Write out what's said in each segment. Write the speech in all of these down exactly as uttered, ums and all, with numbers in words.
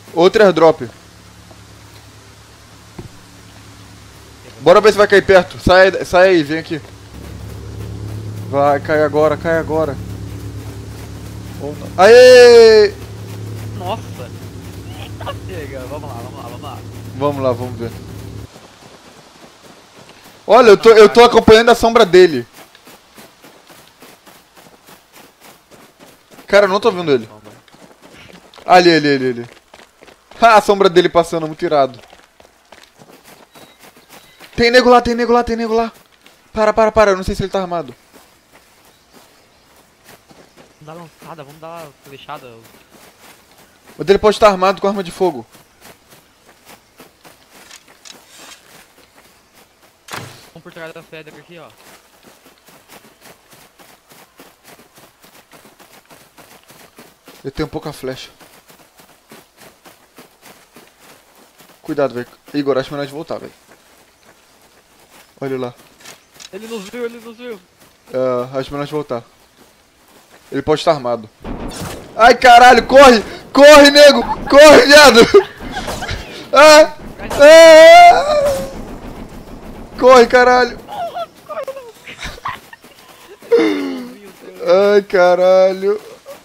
Outro airdrop. Bora ver se vai cair perto. Sai, sai aí, vem aqui. Vai, cai agora, cai agora. Aê! Nossa! Eita, chega! Vamos lá, vamos lá, vamos lá. Vamos lá, vamos ver. Olha, eu tô, eu tô acompanhando a sombra dele. Cara, eu não tô vendo ele. Ali, ali, ali, ali. Ah, a sombra dele passando, muito irado. Tem nego lá, tem nego lá, tem nego lá. Para, para, para, eu não sei se ele tá armado. Vamos dar lançada, vamos dar flechada. O dele pode estar armado com arma de fogo. Vamos por trás da pedra aqui, ó. Eu tenho pouca flecha. Cuidado, velho. Igor, acho melhor de voltar, velho. Olha lá. Ele nos viu, ele nos viu. Uh, acho melhor de voltar. Ele pode estar armado. Ai, caralho, corre! Corre, nego! Corre, viado! Ah! Ah! Corre, caralho! Ai, caralho!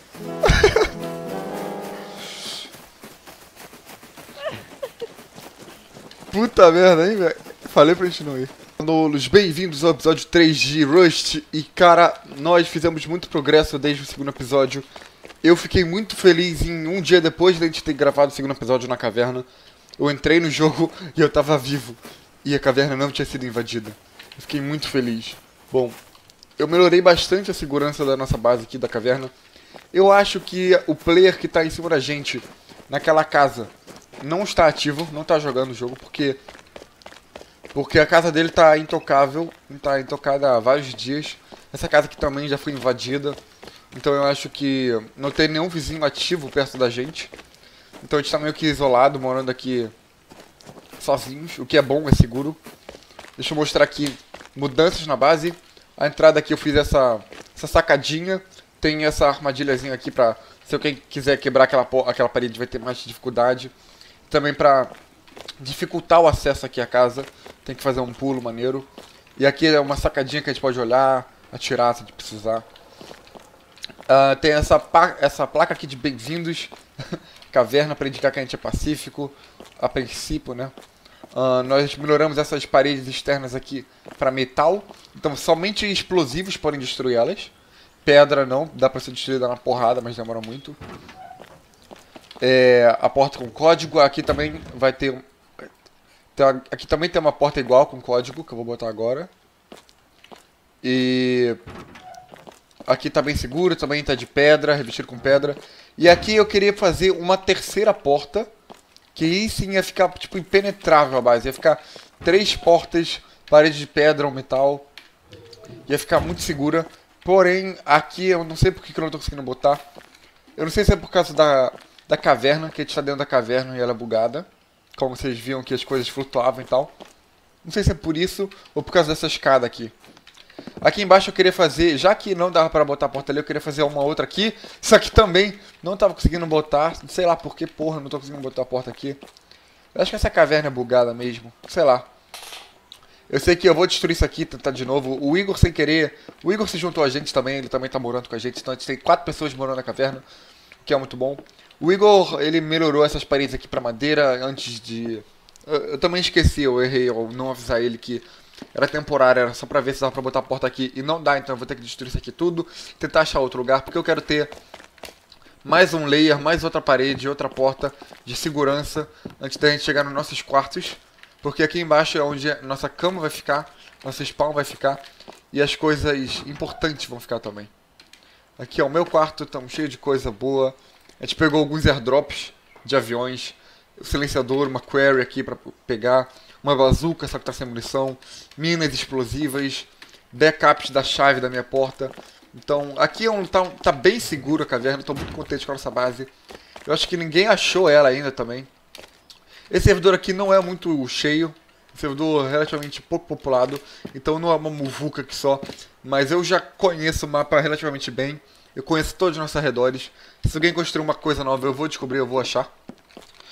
Puta merda, hein, velho? Falei pra gente não ir. Os bem-vindos ao episódio três de Rust. E, cara, nós fizemos muito progresso desde o segundo episódio. Eu fiquei muito feliz em um dia depois de a gente ter gravado o segundo episódio na caverna. Eu entrei no jogo e eu tava vivo. E a caverna não tinha sido invadida. Eu fiquei muito feliz. Bom, eu melhorei bastante a segurança da nossa base aqui da caverna. Eu acho que o player que tá em cima da gente, naquela casa, não está ativo, não está jogando o jogo, porque porque a casa dele está intocável, está intocada há vários dias. Essa casa aqui também já foi invadida, então eu acho que não tem nenhum vizinho ativo perto da gente. Então a gente está meio que isolado, morando aqui sozinhos, o que é bom, é seguro. Deixa eu mostrar aqui mudanças na base. A entrada aqui eu fiz essa, essa sacadinha, tem essa armadilhazinha aqui para se alguém quiser quebrar aquela, aquela parede vai ter mais dificuldade. Também para dificultar o acesso aqui à casa, tem que fazer um pulo maneiro. E aqui é uma sacadinha que a gente pode olhar, atirar se a gente precisar. Uh, tem essa, essa placa aqui de bem-vindos, caverna, para indicar que a gente é pacífico, a princípio, né? Uh, nós melhoramos essas paredes externas aqui para metal, então somente explosivos podem destruir elas. Pedra não, dá para ser destruída na porrada, mas demora muito. É, a porta com código, aqui também vai ter, tem uma, aqui também tem uma porta igual com código, que eu vou botar agora. E aqui tá bem seguro, também tá de pedra, revestido com pedra. E aqui eu queria fazer uma terceira porta, que aí sim ia ficar tipo impenetrável a base, ia ficar três portas, parede de pedra ou metal, ia ficar muito segura. Porém, aqui eu não sei porque que eu não tô conseguindo botar. Eu não sei se é por causa da... da caverna, que a gente tá dentro da caverna e ela é bugada. Como vocês viam que as coisas flutuavam e tal. Não sei se é por isso ou por causa dessa escada aqui. Aqui embaixo eu queria fazer, já que não dava pra botar a porta ali, eu queria fazer uma outra aqui. Só que também não tava conseguindo botar, sei lá por que porra, não tô conseguindo botar a porta aqui. Eu acho que essa caverna é bugada mesmo, sei lá. Eu sei que eu vou destruir isso aqui, tentar de novo. O Igor sem querer, o Igor se juntou a gente também, ele também tá morando com a gente. Então a gente tem quatro pessoas morando na caverna, que é muito bom. O Igor, ele melhorou essas paredes aqui pra madeira antes de... Eu, eu também esqueci, eu errei ao não avisar ele que era temporário, era só pra ver se dava pra botar a porta aqui. E não dá, então eu vou ter que destruir isso aqui tudo, tentar achar outro lugar, porque eu quero ter mais um layer, mais outra parede, outra porta de segurança antes da gente chegar nos nossos quartos. Porque aqui embaixo é onde a nossa cama vai ficar, nosso spawn vai ficar e as coisas importantes vão ficar também. Aqui é o meu quarto, estamos cheio de coisa boa. A gente pegou alguns airdrops de aviões, o silenciador, uma quarry aqui pra pegar, uma bazuca, só que tá sem munição, minas explosivas, backups da chave da minha porta. Então aqui é um, tá, tá bem seguro a caverna, estou muito contente com a nossa base. Eu acho que ninguém achou ela ainda também. Esse servidor aqui não é muito cheio, um servidor relativamente pouco populado, então não é uma muvuca aqui só, mas eu já conheço o mapa relativamente bem. Eu conheço todos os nossos arredores. Se alguém construir uma coisa nova, eu vou descobrir, eu vou achar.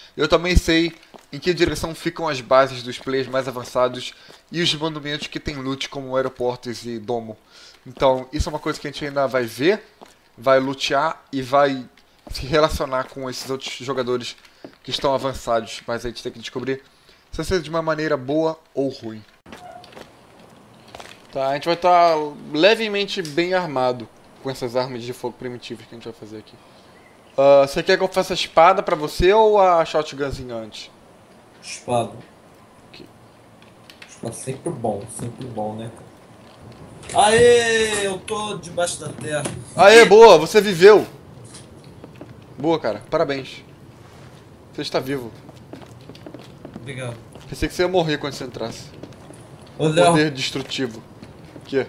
Eu também sei em que direção ficam as bases dos players mais avançados e os monumentos que tem loot, como aeroportos e domo. Então, isso é uma coisa que a gente ainda vai ver, vai lutear e vai se relacionar com esses outros jogadores que estão avançados. Mas a gente tem que descobrir se vai ser de uma maneira boa ou ruim. Tá, a gente vai estar levemente bem armado com essas armas de fogo primitivas que a gente vai fazer aqui. Uh, você quer que eu faça a espada pra você ou a shotgunzinha antes? Espada. Aqui. Espada sempre bom, sempre bom, né? Aê, eu tô debaixo da terra. Aê, boa, você viveu. Boa, cara, parabéns. Você está vivo. Obrigado. Pensei que você ia morrer quando você entrasse. Ô, Léo. Poder destrutivo. O quê?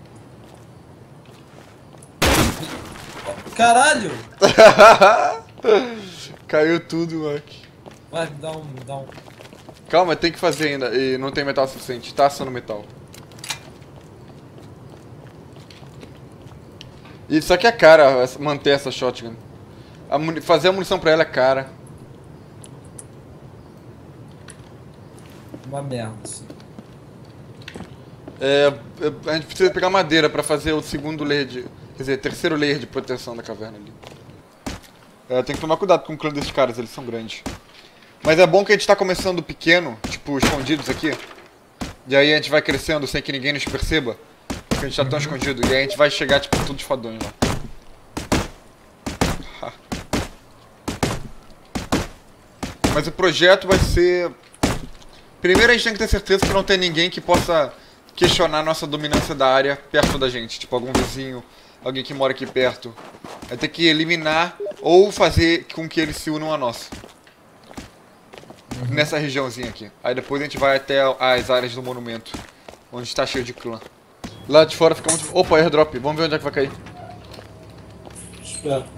Caralho! Caiu tudo, Mac. Vai, me dá um, me dá um. Calma, tem que fazer ainda. E não tem metal suficiente. Tá assando metal. Isso aqui é cara, manter essa shotgun. A muni... Fazer a munição pra ela é cara. Uma merda, assim. É, a gente precisa pegar madeira pra fazer o segundo layer de... Quer dizer, terceiro layer de proteção da caverna ali. É, tem que tomar cuidado com o clã desses caras, eles são grandes. Mas é bom que a gente tá começando pequeno, tipo, escondidos aqui. E aí a gente vai crescendo sem que ninguém nos perceba. Porque a gente tá tão escondido. E aí a gente vai chegar, tipo, tudo fadonho lá. Mas o projeto vai ser... Primeiro a gente tem que ter certeza que não tem ninguém que possa questionar nossa dominância da área perto da gente. Tipo, algum vizinho, alguém que mora aqui perto. Vai ter que eliminar ou fazer com que eles se unam a nós. Uhum. Nessa regiãozinha aqui. Aí depois a gente vai até as áreas do monumento, onde está cheio de clã. Lá de fora fica muito... Opa, airdrop. Vamos ver onde é que vai cair. Espera.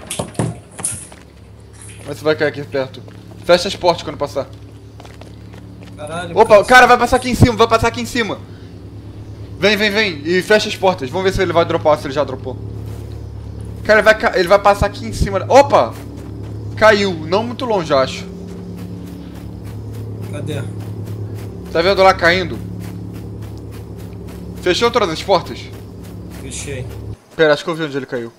Mas você vai cair aqui perto. Fecha as portas quando passar. Caralho. Opa, o cara vai passar aqui em cima, vai passar aqui em cima. Vem, vem, vem. E fecha as portas. Vamos ver se ele vai dropar, se ele já dropou. Cara, ele vai, ca... ele vai passar aqui em cima. Opa! Caiu. Não muito longe, acho. Cadê? Tá vendo lá caindo? Fechou todas as portas? Fechei. Pera, acho que eu vi onde ele caiu.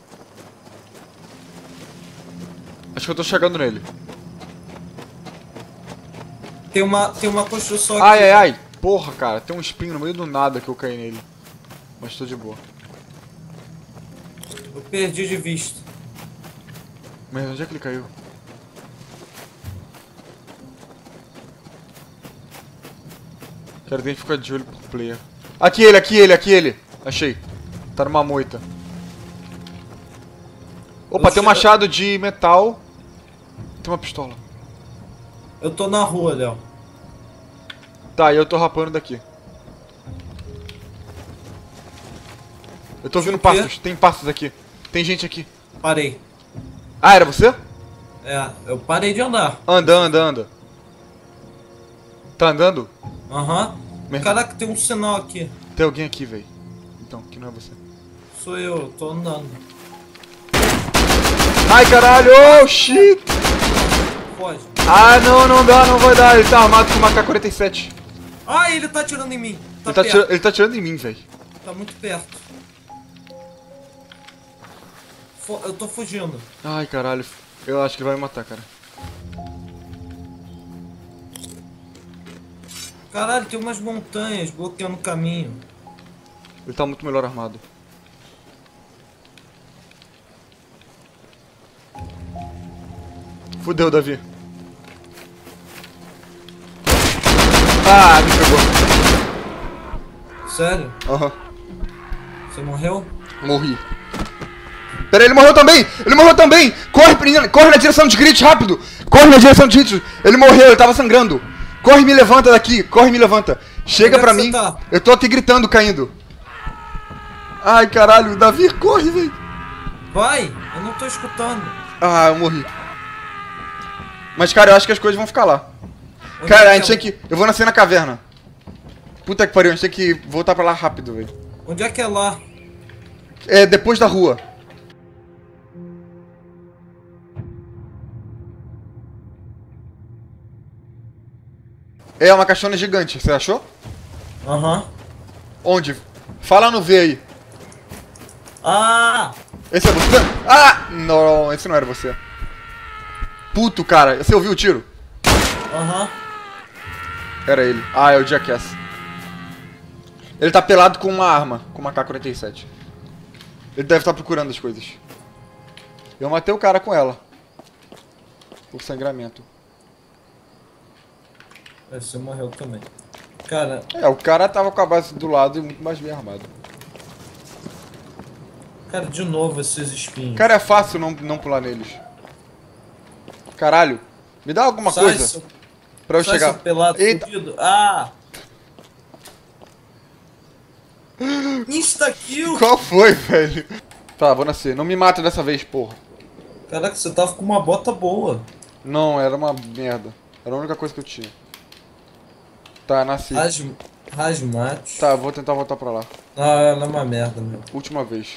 Acho que eu tô chegando nele. Tem uma, tem uma construção aqui. Ai, ai, ai. Porra, cara. Tem um espinho no meio do nada que eu caí nele. Mas tô de boa. Eu perdi de vista. Mas onde é que ele caiu? Cara, tem que ficar de olho pro player. Aqui ele, aqui ele, aqui ele. Achei. Tá numa moita. Opa, Eu tem um che- machado de metal. Tem uma pistola. Eu tô na rua, Léo. Tá, e eu tô rapando daqui. Eu tô ouvindo O quê? passos. Tem passos aqui. Tem gente aqui. Parei. Ah, era você? É, eu parei de andar. Anda, anda, anda. Tá andando? Aham. Merda. Caraca, tem um sinal aqui. Tem alguém aqui, velho. Então, que não é você. Sou eu, eu tô andando. Ai, caralho! Oh, shit! Pode. Ah, não, não dá, não vai dar. Ele tá armado com uma K quarenta e sete. Ah, ele tá atirando em mim. Tá Ele tá, perto. atira- ele tá atirando em mim, velho. Tá muito perto. Fu- Eu tô fugindo. Ai, caralho. Eu acho que ele vai me matar, cara. Caralho, tem umas montanhas bloqueando o caminho. Ele tá muito melhor armado. Fudeu, Davi. Ah, me pegou. Sério? Aham. Você morreu? Morri. Pera aí, ele morreu também! Ele morreu também! Corre, menina! Corre na direção de Grit, rápido! Corre na direção de Grit! Ele morreu, ele tava sangrando! Corre e me levanta daqui! Corre e me levanta! Chega Onde é pra que você mim! tá? Eu tô aqui gritando, caindo! Ai, caralho! Davi, corre, velho! Vai! Eu não tô escutando. Ah, eu morri. Mas, cara, eu acho que as coisas vão ficar lá. Onde Cara, é a gente que tem que... Eu vou nascer na caverna. Puta que pariu, a gente tem que voltar pra lá rápido, velho. é... Onde é que é lá? É, depois da rua. É uma caixona gigante, você achou? Aham. Onde? Fala no V aí. Ah! Esse é você? Ah! Não, esse não era você. Puto, cara. Você ouviu o tiro? Aham. Era ele. Ah, é o Jackass. Ele tá pelado com uma arma, com uma K quarenta e sete. Ele deve estar procurando as coisas. Eu matei o cara com ela. Por sangramento. Você morreu também. Cara, É, o cara tava com a base do lado e muito mais bem armado. cara, de novo esses espinhos. Cara, é fácil não, não pular neles. Caralho. Me dá alguma Sai, coisa seu- pra eu sai, chegar. seu pelado Eita. fudido. Ah! Insta-kill! Qual foi, velho? Tá, vou nascer. Não me mata dessa vez, porra. Caraca, você tava com uma bota boa. Não, era uma merda. Era a única coisa que eu tinha. Tá, nasci. Ras... Rasmate. Tá, vou tentar voltar pra lá. Ah, ela é uma merda, meu. Última vez.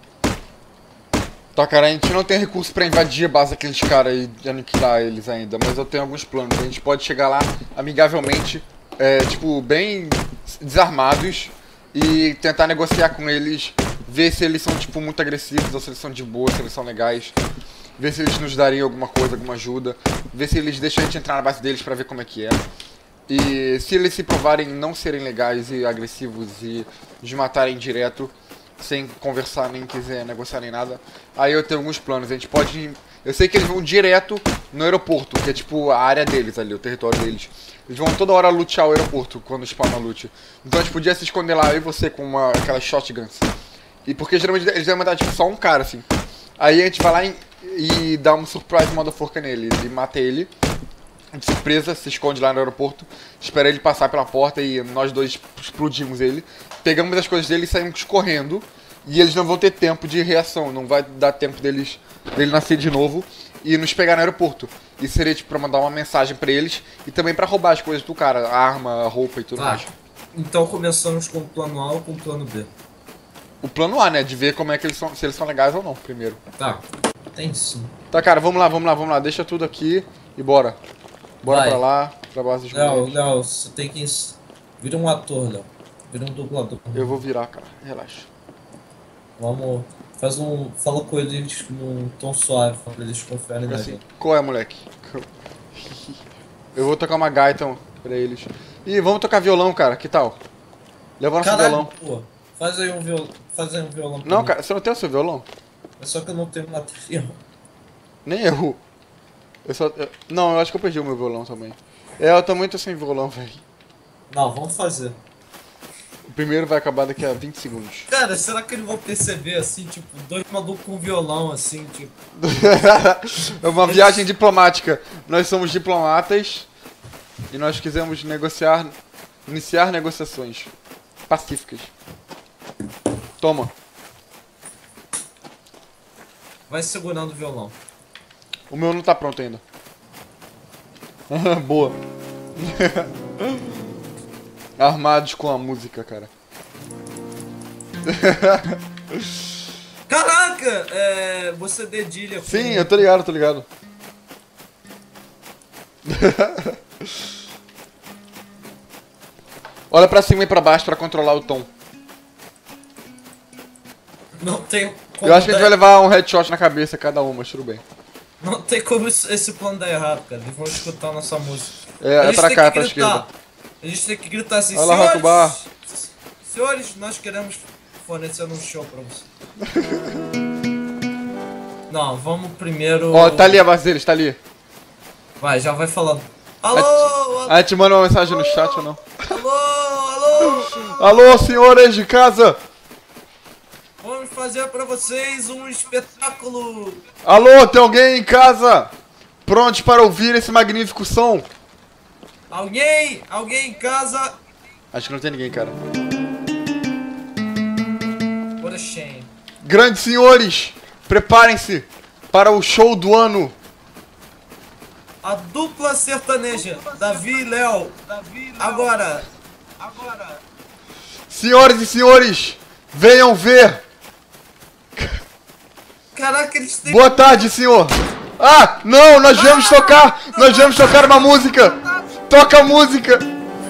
Tá, cara, a gente não tem recurso pra invadir a base daqueles caras e aniquilar eles ainda, mas eu tenho alguns planos. A gente pode chegar lá amigavelmente, é, tipo, bem desarmados e tentar negociar com eles, ver se eles são, tipo, muito agressivos ou se eles são de boa, se eles são legais. Ver se eles nos dariam alguma coisa, alguma ajuda. Ver se eles deixam a gente entrar na base deles pra ver como é que é. E se eles se provarem não serem legais e agressivos e nos matarem direto, sem conversar, nem quiser negociar nem nada, aí eu tenho alguns planos. A gente pode ir... Eu sei que eles vão direto no aeroporto, que é tipo a área deles ali, o território deles. Eles vão toda hora lutear o aeroporto quando spawna loot. Então a gente podia se esconder lá, eu e você, com uma, aquelas shotguns. E porque geralmente eles devem matar tipo só um cara, assim. Aí a gente vai lá e, e dá um surprise motherfucker nele, e mata ele. De surpresa, se esconde lá no aeroporto, espera ele passar pela porta e nós dois explodimos ele. Pegamos as coisas dele e saímos correndo. E eles não vão ter tempo de reação, não vai dar tempo deles dele nascer de novo e nos pegar no aeroporto. Isso seria tipo pra mandar uma mensagem pra eles e também pra roubar as coisas do cara, a arma, a roupa e tudo Tá. mais. Então começamos com o plano A ou com o plano B? O plano A, né, de ver como é que eles são, se eles são legais ou não, primeiro. Tá. Tem sim. Tá, cara, vamos lá, vamos lá, vamos lá, deixa tudo aqui e bora. Bora Vai. pra lá, pra base dos Léo, moleques. Léo, você tem que... ens- Vira um ator, Léo. Vira um dublador. Eu vou virar, cara, relaxa. Vamos... Faz um... Fala com eles num tom suave, pra eles confiarem na Assim, gente. qual é, moleque? Eu vou tocar uma gaita pra eles. Ih, vamos tocar violão, cara, que tal? Leva nosso Caralho, violão. pô. Faz aí um violão. Faz aí um violão pra Não, mim. cara, você não tem o seu violão? É só que eu não tenho material. Nem eu. Eu só. eu- Não, eu acho que eu perdi o meu violão também. É, eu também tô sem violão, velho. Não, vamos fazer. O primeiro vai acabar daqui a vinte segundos. Cara, será que eles vão perceber assim, tipo, dois malucos com violão, assim, tipo. É uma viagem diplomática. Nós somos diplomatas e nós quisemos negociar, iniciar negociações pacíficas. Toma. Vai segurando o violão. O meu não tá pronto ainda. Boa. Armados com a música, cara. Caraca! É. Você dedilha com. Sim, eu tô ligado, tô ligado. Olha pra cima e pra baixo pra controlar o tom. Não tem como. Eu acho que a gente vai dar- levar um headshot na cabeça cada um, mas tudo bem. Não tem como esse esse plano dar errado, cara. Eles vão escutar nossa música. É, A é gente pra tem cá, que pra gritar. esquerda. A gente tem que gritar assim, Olha lá, senhores! Rokubar. Senhores, nós queremos fornecer um show pra você. Não, vamos primeiro. Ó, tá ali a base deles, tá ali. Vai, já vai falando. Alô, alô, A gente manda uma mensagem no chat ou não? alô, alô! Alô, senhores de casa! Vamos fazer pra vocês um espetáculo! Alô, tem alguém em casa? Prontos para ouvir esse magnífico som? Alguém? Alguém em casa? Acho que não tem ninguém, cara. What a shame. Grandes senhores, preparem-se para o show do ano. A dupla sertaneja, Davi e Léo. Agora. Agora. Senhoras e senhores, venham ver. Caraca, eles têm. Boa tarde, senhor. Ah, não, nós viemos tocar, nós viemos tocar uma música. Toca a música!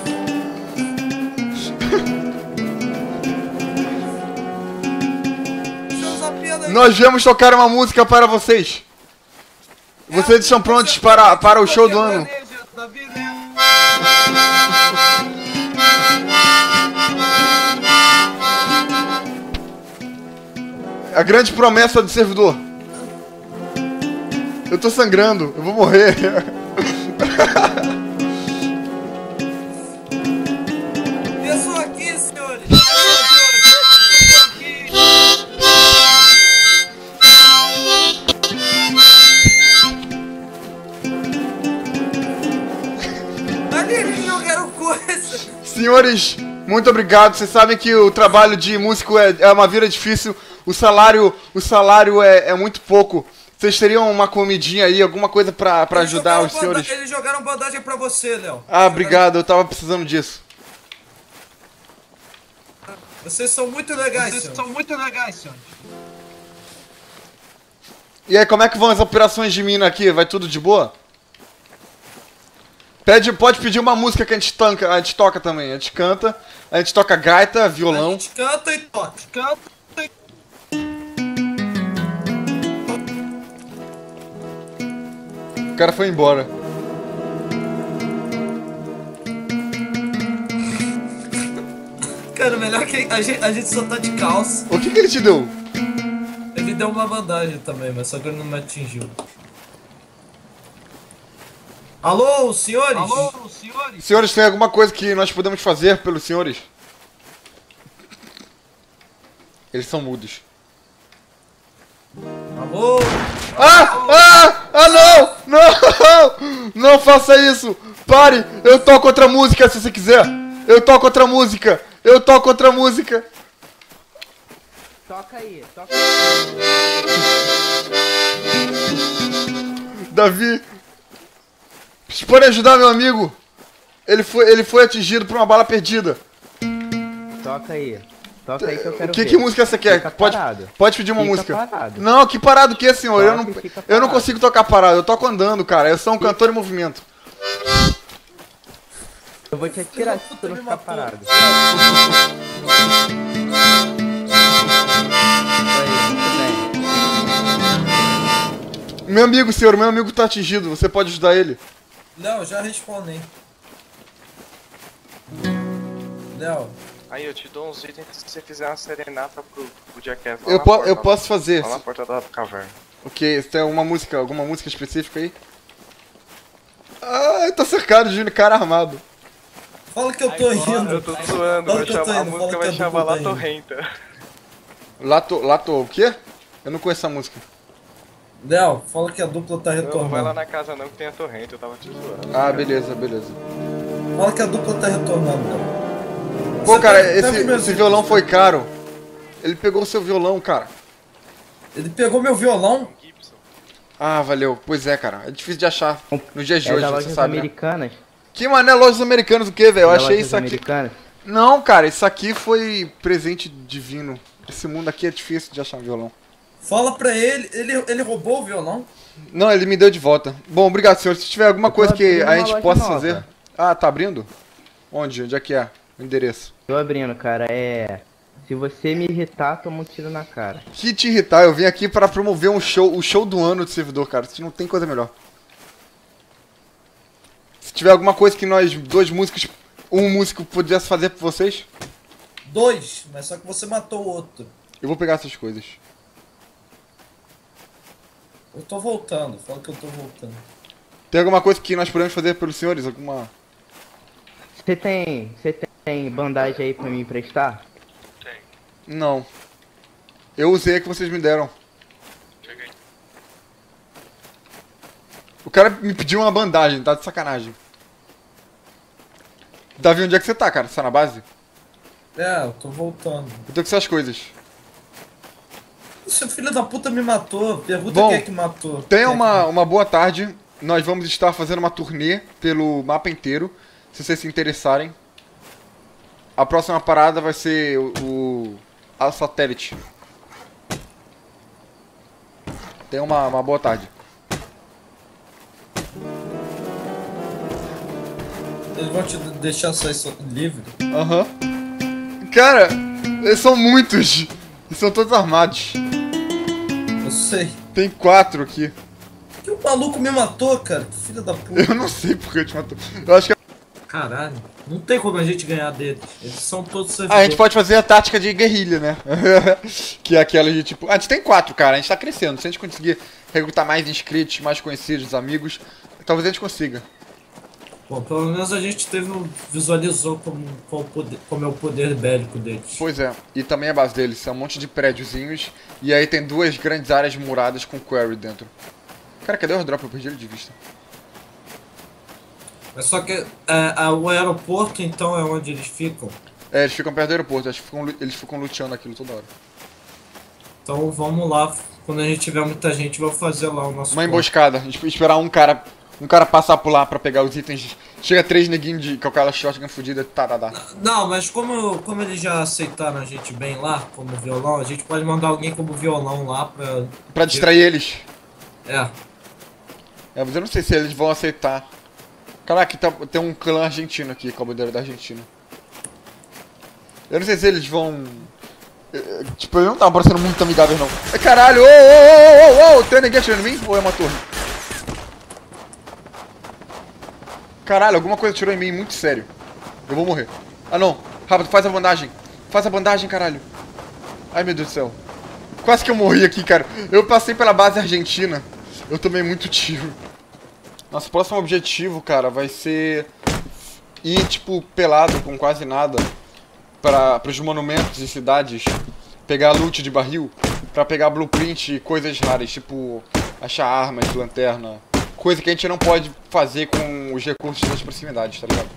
Nós viemos tocar uma música para vocês. Vocês estão prontos para, para o show do ano. A grande promessa do servidor. Eu tô sangrando, eu vou morrer. Desçam aqui, senhores. Ali eles jogaram coisa. Senhores, muito obrigado. Vocês sabem que o trabalho de músico é, é uma vida difícil. O salário, o salário é, é muito pouco. Vocês teriam uma comidinha aí, alguma coisa pra, pra Eles ajudar os jogaram banda- senhores? Eles jogaram bandagem pra você, Léo. Ah, obrigado. Eu tava precisando disso. Vocês são muito legais, Vocês senhor. são muito legais, senhores. E aí, como é que vão as operações de mina aqui? Vai tudo de boa? Pede, pode pedir uma música que a gente, tanca, a gente toca também. A gente canta, a gente toca gaita, A violão. gente canta e toca. Canta. O cara foi embora. Cara, melhor que a gente, a gente só tá de calça. O que que ele te deu? Ele deu uma bandagem também, mas só que ele não me atingiu. Alô, senhores? Alô, senhores? Senhores, tem alguma coisa que nós podemos fazer pelos senhores? Eles são mudos. Alô? Ah! Ah! Ah, não! Não! Não faça isso! Pare! Eu toco outra música se você quiser! Eu toco outra música! Eu toco outra música! Toca aí, toca Davi! Vocês podem ajudar meu amigo? Ele foi, ele foi atingido por uma bala perdida. Toca aí. Toca aí que eu quero Que, ver. que música você quer? Fica Pode, parado. pode pedir uma Fica música. parado. Não, que parado que é, senhor? Eu não, Toca e fica eu não parado. consigo tocar parado, eu toco andando, cara. Eu sou um cantor em movimento. Eu vou te atirar se tu não ficar parado. Aí, muito bem. Meu amigo, senhor, meu amigo tá atingido. Você pode ajudar ele? Léo, já respondi. Léo, Aí eu te dou uns itens se você fizer uma serenata pro, pro Jackass. lá Eu, na po porta eu da- posso fazer. Lá na porta da caverna. Ok, você tem alguma música, alguma música específica aí? Ah, tá cercado de cara armado. fala que eu tô Eu rindo. tô zoando, Fala vai que eu tô chamar, a indo, música fala vai que a chamar dupla La tá indo. Torrenta. Lato, Lato, o quê? Eu não conheço essa música. Léo, fala que a dupla tá Não, não vai lá retornando. na casa não que tem a torrenta, eu tava te zoando. Ah, beleza, beleza. Fala que a dupla tá retornando, Léo. Pô, Você cara, pega- pega esse, o meu esse disco. violão foi caro. Ele pegou o seu violão, cara. Ele pegou meu violão. Gibson. Ah, valeu. Pois é, cara. É difícil de achar nos dias de É hoje, da você lojas sabe, né? americanas. Que mané lojas americanas o quê, velho? Eu Da achei lojas isso aqui... americanas. Não, cara, isso aqui foi presente divino. Esse mundo aqui é difícil de achar um violão. Fala pra ele, ele, ele roubou o violão. Não, ele me deu de volta. Bom, obrigado, senhor. Se tiver alguma Eu tô coisa que abrindo a uma gente loja possa nova. fazer... Ah, tá abrindo? Onde? Onde é que é? O endereço. Tô abrindo, cara. É. Se você me irritar, toma um tiro na cara. Que te irritar, eu vim aqui para promover um show, o show do ano do servidor, cara. Isso não tem coisa melhor. Se tiver alguma coisa que nós, dois músicos, um músico pudesse fazer por vocês, Dois, mas só que você matou o outro. eu vou pegar essas coisas. Eu tô voltando, fala que eu tô voltando. Tem alguma coisa que nós podemos fazer pelos senhores? Alguma... Você tem. Você tem bandagem aí pra me emprestar? Não. Eu usei a que vocês me deram. Cheguei. O cara me pediu uma bandagem, tá de sacanagem. Davi, onde é que você tá, cara? Você tá na base? É, eu tô voltando. Eu tô com essas coisas. Seu filho da puta me matou. Pergunta Bom, quem é que matou. Tenha Quem é uma, que- uma boa tarde. Nós vamos estar fazendo uma turnê pelo mapa inteiro. Se vocês se interessarem. A próxima parada vai ser o, o a satélite. Tenha uma, uma boa tarde. eles vão te deixar sair so- livre. Aham. Cara, eles são muitos. E são todos armados. Eu sei. Tem quatro aqui. Que o maluco me matou, cara. Que filho da puta. Eu não sei porque eu te matou. Eu acho que Caralho. Não tem como a gente ganhar deles. Eles são todos ah, servidores. a gente pode fazer a tática de guerrilha, né? Que é aquela de tipo. A gente tem quatro, cara. A gente tá crescendo. Se a gente conseguir recrutar mais inscritos, mais conhecidos, amigos, talvez a gente consiga. Bom, pelo menos a gente teve um, visualizou como, qual o poder, como é o poder bélico deles. Pois é. E também a base deles. São um monte de prédiozinhos. E aí tem duas grandes áreas muradas com quarry dentro. Cara, cadê o airdrop? Eu perdi ele de vista. É só que é, a- o aeroporto, então, é onde eles ficam. É, eles ficam perto do aeroporto. Acho que ficam, lu- eles ficam luteando aquilo toda hora. Então vamos lá. Quando a gente tiver muita gente, vou fazer lá o nosso. Uma ponto. emboscada. Esp- Esperar um cara. Um cara passar por lá pra pegar os itens. Chega três neguinhos de com aquela shotgun fudida. Tá, tá, tá. Não, mas como, como eles já aceitaram a gente bem lá, como violão, a gente pode mandar alguém como violão lá pra. Pra distrair eles. É. É, mas eu não sei se eles vão aceitar. Caraca, aqui tá, tem um clã argentino aqui, com a bandeira da Argentina. Eu não sei se eles vão... eh, Tipo, eles não estavam parecendo muito amigáveis, não. Ai, caralho! Ô, ô, ô, ô, ô! Tem ninguém atirando em mim? Ou é uma torre? Caralho, alguma coisa atirou em mim, muito sério. Eu vou morrer. Ah, não. Rápido, faz a bandagem. Faz a bandagem, caralho. Ai, meu Deus do céu. Quase que eu morri aqui, cara. Eu passei pela base argentina. Eu tomei muito tiro. Nosso próximo objetivo, cara, vai ser ir, tipo, pelado, com quase nada, para os monumentos e cidades, pegar loot de barril, pra pegar blueprint e coisas raras, tipo, achar armas, lanterna, coisa que a gente não pode fazer com os recursos das proximidades, tá ligado?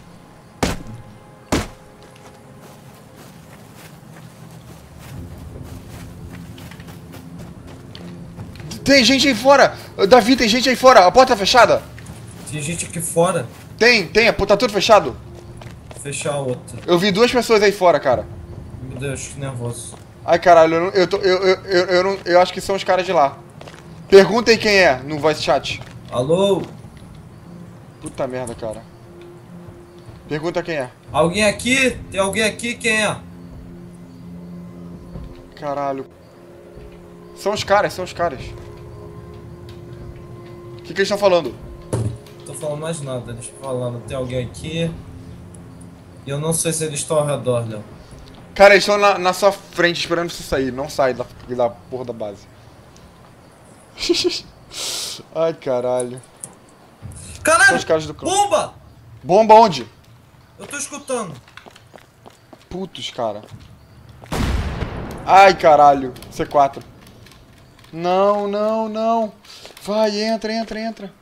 Tem gente aí fora! Davi, tem gente aí fora! A porta tá fechada? Tem gente aqui fora. Tem, tem, a porta tá tudo fechado. Vou fechar a outra. Eu vi duas pessoas aí fora, cara. Meu Deus, que nervoso. Ai, caralho, eu, não, eu, tô, eu, eu, eu, eu, não, eu acho que são os caras de lá. Perguntem quem é no voice chat. Alô? Puta merda, cara. Pergunta quem é. Alguém aqui? Tem alguém aqui? Quem é? Caralho. São os caras, são os caras. O que, que eles estão falando? Não tô falando mais nada. Eles falando, tem alguém aqui. E eu não sei se eles estão ao redor, Léo. Cara, eles estão na, na sua frente esperando você sair. Não sai da, da porra da base. Ai, caralho. São Caralho! os caras do clã. Bomba! Bomba onde? Eu tô escutando. Putos, cara. Ai, caralho. C quatro. Não, não, não. Vai, entra, entra, entra.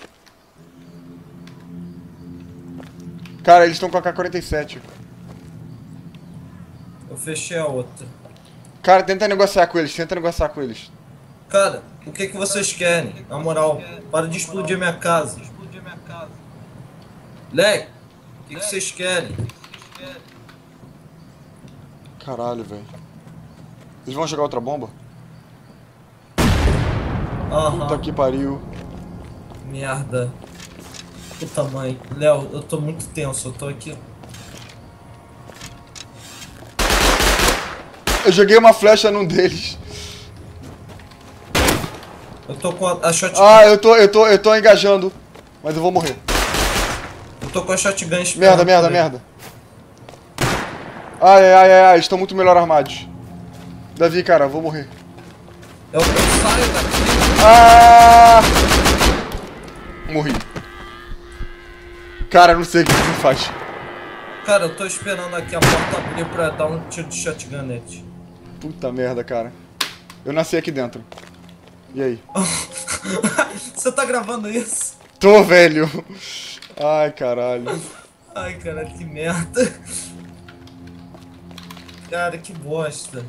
Cara, eles estão com a K quarenta e sete. Eu fechei a outra. Cara, tenta negociar com eles, tenta negociar com eles. Cara, o que que vocês querem? Na moral, para de explodir minha casa. Leque, o que que vocês querem? Caralho, velho. Eles vão jogar outra bomba? Puta Aham, que pariu. merda. Puta mãe. Léo, eu tô muito tenso, eu tô aqui. Eu joguei uma flecha num deles. Eu tô com a, a shotgun. Ah, eu tô, eu tô, eu tô engajando. Mas eu vou morrer. Eu tô com a shotgun esperando. Merda, merda, por ele. merda. Ai, ai, ai, ai, estão muito melhor armados. Davi, cara, eu vou morrer. Eu, eu saio daqui. Ah! Morri. Cara, não sei o que você faz. Cara, eu tô esperando aqui a porta abrir pra dar um tiro de shotgun nele. Puta merda, cara. Eu nasci aqui dentro. E aí? Você tá gravando isso? Tô, velho. Ai, caralho. Ai, cara, que merda. Cara, que bosta.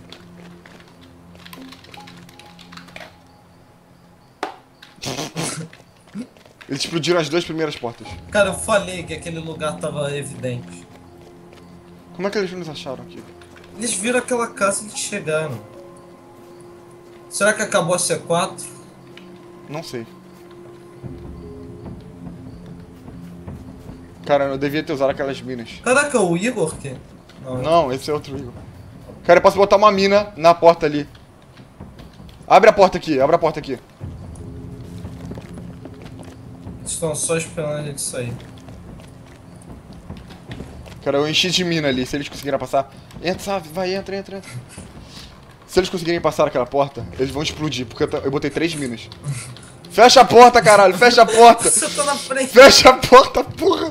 Eles explodiram as duas primeiras portas. Cara, eu falei que aquele lugar tava evidente. Como é que eles nos acharam aqui? Eles viram aquela casa e eles chegaram. Será que acabou a C quatro? Não sei. Cara, eu devia ter usado aquelas minas. Caraca, o Igor que? Não, Não, esse é outro Igor. Cara, eu posso botar uma mina na porta ali. Abre a porta aqui, abre a porta aqui. eles estão só esperando a gente sair. Cara, eu enchi de mina ali, se eles conseguirem passar. Entra, sabe? Vai, entra, entra, entra. Se eles conseguirem passar aquela porta, eles vão explodir, porque eu, eu botei três minas. Fecha a porta, caralho, fecha a porta! Você tá na frente! Fecha a porta, porra!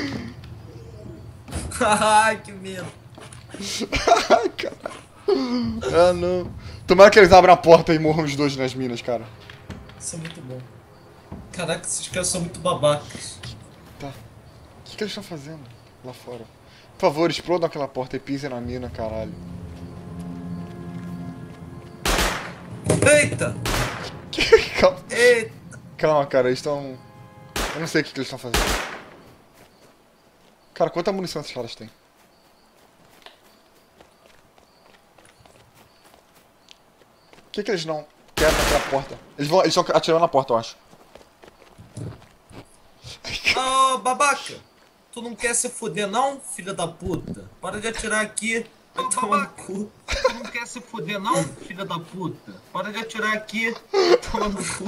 Ai, que medo! Ai, caralho. Ah, não. Tomara que eles abram a porta e morram os dois nas minas, cara. Isso é muito bom. Caraca, esses caras são muito babacas. Tá. O que, que eles estão fazendo lá fora? Por favor, explodam aquela porta e pisem na mina, caralho. Eita! Calma. Eita! Calma, cara, eles estão... Eu não sei o que, que eles estão fazendo. Cara, quanta munição esses caras têm? O que, que eles não querem naquela porta? Eles vão, eles estão atirando na porta, eu acho. Ô, babaca! Tu não quer se fuder não, filha da puta? Para de atirar aqui. Vai tomar no cu. Tu não quer se fuder não, filha da puta? Para de atirar aqui. Toma no cu.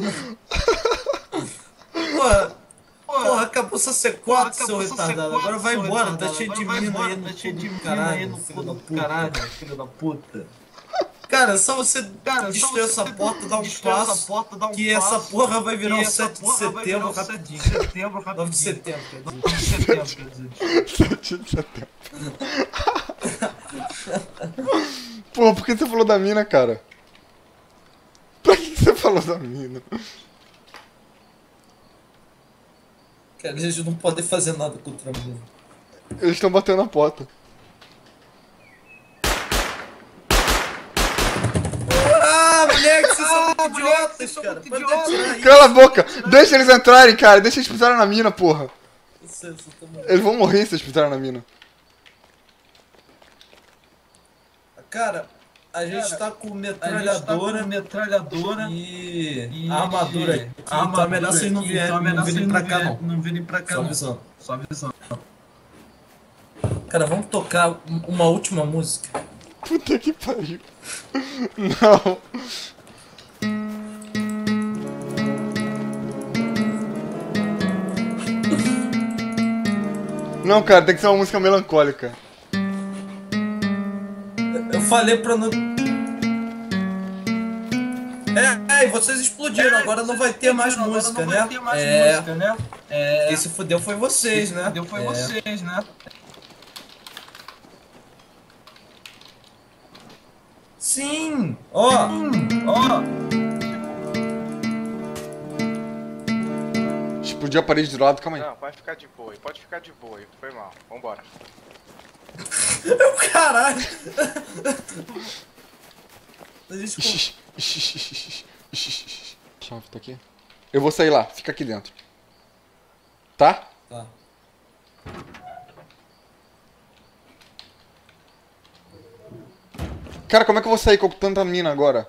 Porra, porra, acabou só C quatro, seu retardado. Agora vai embora, tá cheio de mina aí no cu do caralho, filho da puta. Caralho, filho da puta. Cara, só você Cara, destruir essa porta, dar um passo, porta, dá um que passo, essa porra vai virar que um essa sete de porra vai virar setembro um sete rapidinho. de setembro, rapidinho. nove de setembro, quer dizer. nove de setembro, quer dizer. sete de setembro. Pô, por que você falou da mina, cara? Por que você falou da mina? Cara, eles não podem fazer nada contra mim. Eles estão batendo na porta. Ah, moleque, vocês são muito idiotas, cara. Pode atirar aí. Cala a boca! Deixa eles entrarem, cara! Deixa eles pisarem na mina, porra! Vocês estão muito- Eles vão morrer se eles pisarem na mina. Cara, a gente tá com A gente tá com metralhadora metralhadora e e armadura aqui. a Então é melhor vocês não aqui, vierem então é melhor não virem vocês pra não cá, vierem- não. Não virem pra cá, Só não. avisando. Só avisando. Cara, vamos tocar um- uma última música. Puta que pariu. Não. Não, cara, tem que ser uma música melancólica. Eu falei pra não... É, é, e vocês explodiram, agora não vai ter mais Agora música, não né? vai ter mais é, música, né? É, quem se fudeu foi vocês, né? Deu foi É. vocês, né? Sim! Ó, Ó, Explodiu a parede do lado, calma aí. Não, pode ficar de boa, aí, pode ficar de boa, aí, foi mal. Vambora. caralho! A gente... Ixi, ixi, ixi, ixi, ixi, ixi. Chave tá aqui. Eu vou sair lá, fica aqui dentro. Tá? Tá. Cara, como é que eu vou sair com tanta mina agora?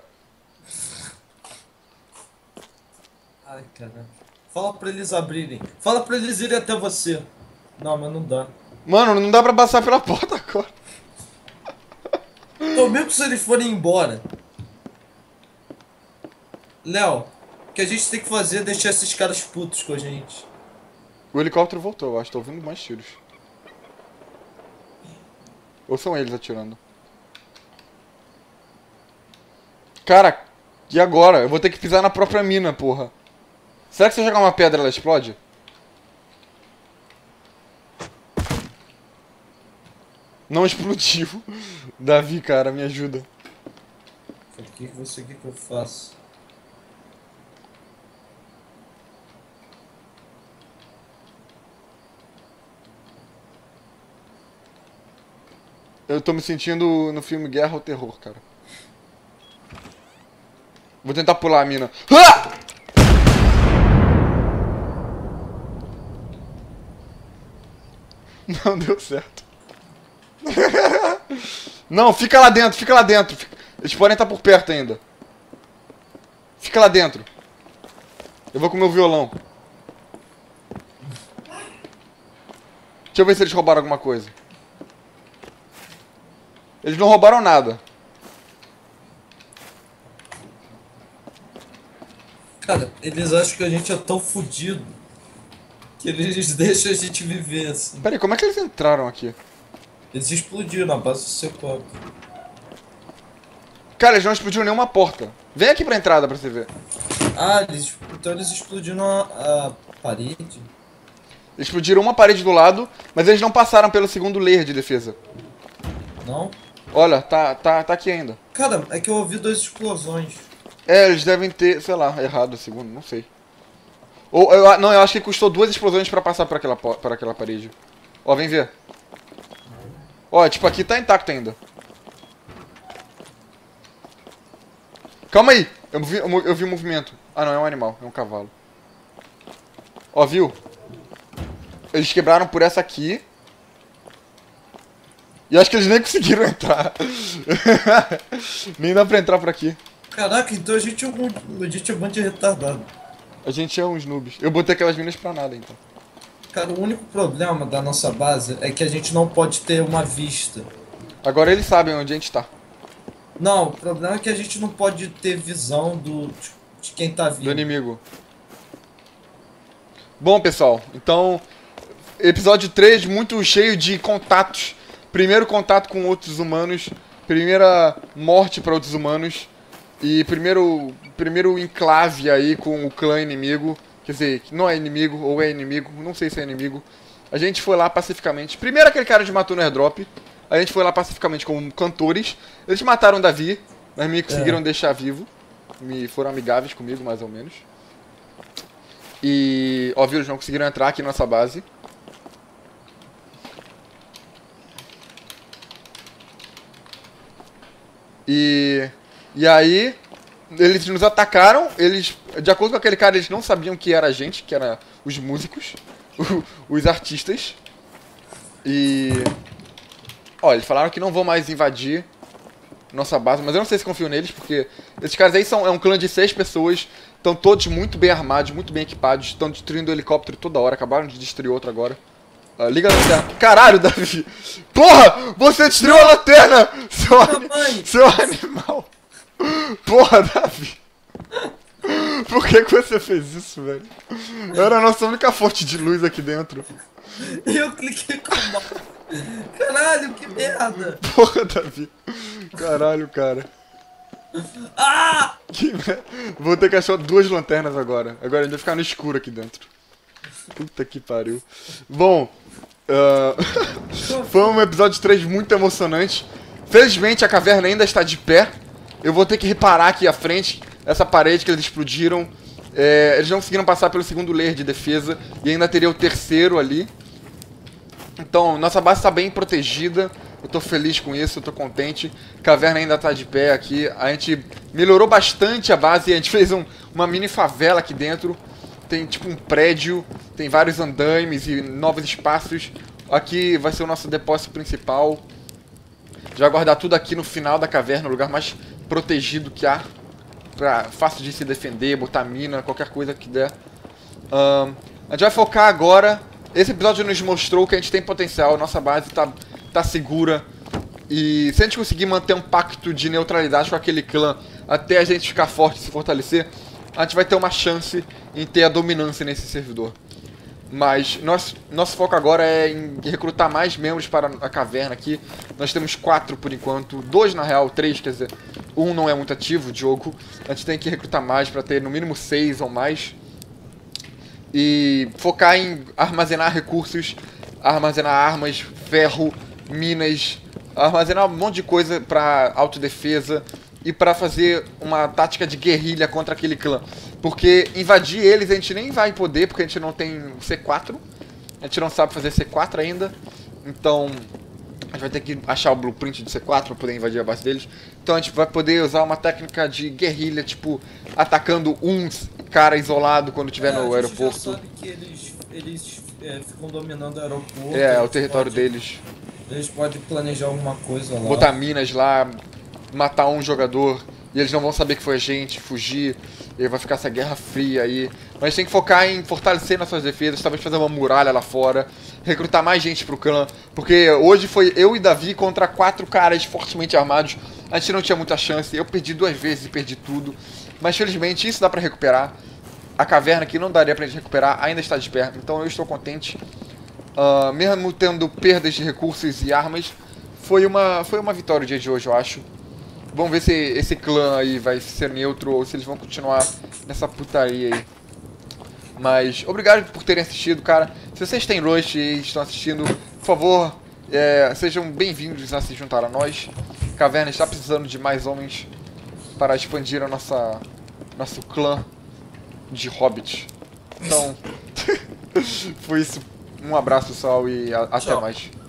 Ai, caralho. Fala pra eles abrirem. Fala pra eles irem até você. Não, mas não dá. Mano, não dá pra passar pela porta agora. Então, mesmo se eles forem embora. Léo, o que a gente tem que fazer é deixar esses caras putos com a gente. O helicóptero voltou, eu acho. Tô ouvindo mais tiros. Ou são eles atirando? Cara, e agora? Eu vou ter que pisar na própria mina, porra. Será que se eu jogar uma pedra ela explode? Não explodiu. Davi, cara, me ajuda. O que que você quer que eu faça? Eu tô me sentindo no filme Guerra ao Terror, cara. Vou tentar pular a mina. Ah! Não deu certo. Não, fica lá dentro, fica lá dentro. Fica- Eles podem estar por perto ainda. Fica lá dentro. Eu vou com o meu violão. Deixa eu ver se eles roubaram alguma coisa. Eles não roubaram nada. Cara, eles acham que a gente é tão fudido que eles deixam a gente viver assim. Pera aí, como é que eles entraram aqui? Eles explodiram na base do C quatro. Cara, eles não explodiram nenhuma porta. Vem aqui pra entrada pra você ver. Ah, eles, então eles explodiram a, a parede. Eles explodiram uma parede do lado, mas eles não passaram pelo segundo layer de defesa. Não? Olha, tá, tá, tá aqui ainda. Cara, é que eu ouvi duas explosões. É, eles devem ter, sei lá, errado o segundo, não sei. Ou, eu, não, eu acho que custou duas explosões pra passar por aquela, por aquela parede. Ó, vem ver. Ó, tipo, aqui tá intacto ainda. Calma aí, eu vi, eu, eu vi um movimento. Ah não, é um animal, é um cavalo. Ó, viu? Eles quebraram por essa aqui. E acho que eles nem conseguiram entrar. Nem dá pra entrar por aqui. Caraca, então a gente é um, a gente é um bando de retardado. A gente é uns noobs. Eu botei aquelas minas pra nada, então. Cara, o único problema da nossa base é que a gente não pode ter uma vista. Agora eles sabem onde a gente tá. Não, o problema é que a gente não pode ter visão do, de quem tá vindo. Do inimigo. Bom, pessoal, então... Episódio três, muito cheio de contatos. Primeiro contato com outros humanos. Primeira morte para outros humanos. E primeiro, primeiro enclave aí com o clã inimigo. Quer dizer, não é inimigo ou é inimigo, não sei se é inimigo. A gente foi lá pacificamente. Primeiro aquele cara que matou no airdrop. A gente foi lá pacificamente como cantores. Eles mataram o Davi, mas me conseguiram é. deixar vivo. Me foram amigáveis comigo, mais ou menos. E, óbvio, eles não conseguiram entrar aqui na nossa base. E, e aí, eles nos atacaram, eles, de acordo com aquele cara, eles não sabiam que era a gente, que era os músicos, os artistas. E, ó, eles falaram que não vão mais invadir nossa base, mas eu não sei se confio neles, porque esses caras aí são, é um clã de seis pessoas, estão todos muito bem armados, muito bem equipados, estão destruindo o helicóptero toda hora, acabaram de destruir outro agora. Uh, liga a lanterna. Caralho, Davi! Porra! Você destruiu a lanterna! Seu, ani seu animal! Porra, Davi! Por que, que você fez isso, velho? Era a nossa única fonte de luz aqui dentro. Eu cliquei com mal. Caralho, que merda! Porra, Davi! Caralho, cara. Ah! Que merda. Vou ter que achar duas lanternas agora. Agora a gente vai ficar no escuro aqui dentro. Puta que pariu. Bom, uh, foi um episódio três muito emocionante. Felizmente a caverna ainda está de pé. Eu vou ter que reparar aqui à frente essa parede que eles explodiram. É, eles não conseguiram passar pelo segundo layer de defesa e ainda teria o terceiro ali. Então, nossa base está bem protegida. Eu tô feliz com isso, eu tô contente. A caverna ainda tá de pé aqui. A gente melhorou bastante a base. A gente fez um, uma mini favela aqui dentro. Tem tipo um prédio, tem vários andaimes e novos espaços. Aqui vai ser o nosso depósito principal. Já vai guardar tudo aqui no final da caverna, o lugar mais protegido que há. Pra, fácil de se defender, botar mina, qualquer coisa que der. Um, a gente vai focar agora. Esse episódio nos mostrou que a gente tem potencial, nossa base tá, tá segura. E se a gente conseguir manter um pacto de neutralidade com aquele clã até a gente ficar forte e se fortalecer, a gente vai ter uma chance em ter a dominância nesse servidor. Mas nosso, nosso foco agora é em recrutar mais membros para a caverna aqui. Nós temos quatro por enquanto, dois na real, três, quer dizer, um não é muito ativo, o Diogo. A gente tem que recrutar mais para ter no mínimo seis ou mais. E focar em armazenar recursos, armazenar armas, ferro, minas, armazenar um monte de coisa para autodefesa e para fazer uma tática de guerrilha contra aquele clã. Porque invadir eles a gente nem vai poder, porque a gente não tem C quatro. A gente não sabe fazer C quatro ainda. Então a gente vai ter que achar o blueprint de C quatro para poder invadir a base deles. Então a gente vai poder usar uma técnica de guerrilha, tipo, atacando um cara isolado quando estiver é, no aeroporto. A gente já sabe que eles, eles é, ficam dominando o aeroporto. É, é o território podem, deles. Eles podem planejar alguma coisa lá. Botar minas lá, matar um jogador e eles não vão saber que foi a gente, fugir. E vai ficar essa guerra fria aí. Mas tem que focar em fortalecer nossas defesas, talvez fazer uma muralha lá fora, recrutar mais gente pro clã. Porque hoje foi eu e Davi contra quatro caras fortemente armados. A gente não tinha muita chance, eu perdi duas vezes e perdi tudo. Mas felizmente isso dá pra recuperar. A caverna aqui não daria pra gente recuperar, ainda está de pé. Então eu estou contente. Uh, mesmo tendo perdas de recursos e armas, foi uma, foi uma vitória o dia de hoje, eu acho. Vamos ver se esse clã aí vai ser neutro ou se eles vão continuar nessa putaria aí. Mas obrigado por terem assistido, cara. Se vocês têm Rush e estão assistindo, por favor, é, sejam bem-vindos a se juntar a nós. A caverna está precisando de mais homens para expandir a nossa nosso clã de hobbits. Então, foi isso. Um abraço, pessoal, e a, até Tchau. mais.